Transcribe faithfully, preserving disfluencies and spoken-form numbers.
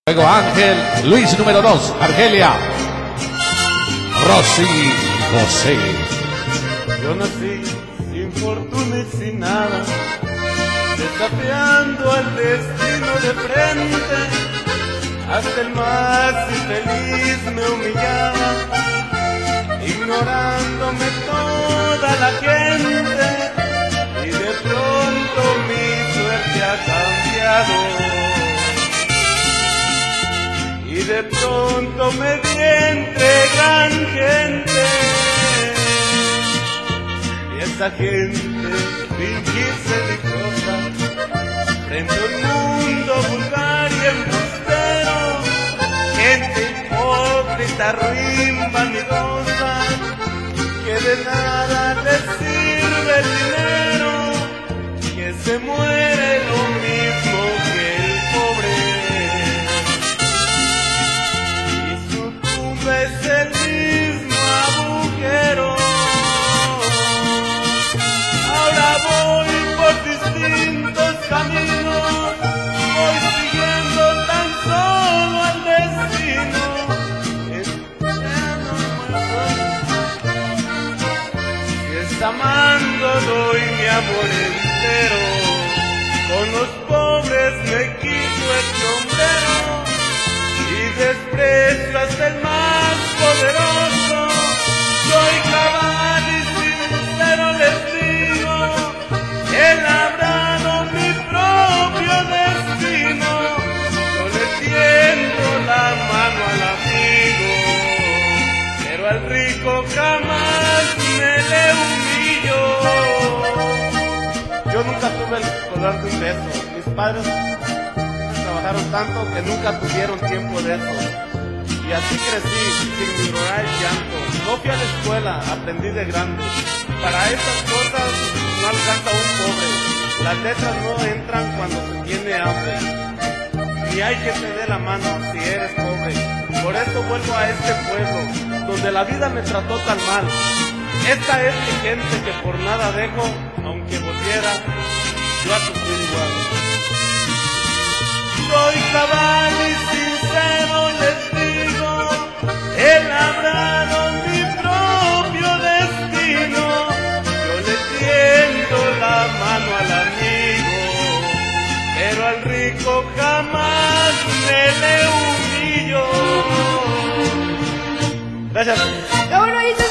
Luego Ángel, Luis número dos, Argelia, Rosy, José. Yo nací sin fortuna y sin nada, desafiando al destino de frente. Hasta el más infeliz me humillaba, ignorándome toda la gente. Y de pronto mi suerte ha cambiado. Y de pronto me vi entre gran gente, y esa gente fingirse dichosa frente a un mundo vulgar y embustero, gente hipócrita, ruin, vanidosa, que de nada le sirve el dinero, que se muere lo mismo que el pobre. Es el mismo agujero. Ahora voy por distintos caminos, voy siguiendo tan solo al destino, esperando que es amando doy mi amor entero. Con los pobres me quito el sombrero y desprecio hasta el más poderoso. Soy cabal y sincero, les digo, he labrado mi propio destino. Yo le tiendo la mano al amigo, pero al rico jamás me le humillo. Yo nunca tuve el color de un beso. Mis padres trabajaron tanto que nunca tuvieron tiempo de eso. Y así crecí, sin ignorar el llanto. No fui a la escuela, aprendí de grande. Para esas cosas no alcanza un pobre. Las letras no entran cuando se tiene hambre. Ni hay que te dé la mano si eres pobre. Por eso vuelvo a este pueblo, donde la vida me trató tan mal. Esta es mi gente que por nada dejo, aunque volviera yo a sufrir igual. Soy cabal y sincero, les digo, he labrado mi propio destino. Yo le tiendo la mano al amigo, pero al rico jamás me le humillo. Gracias.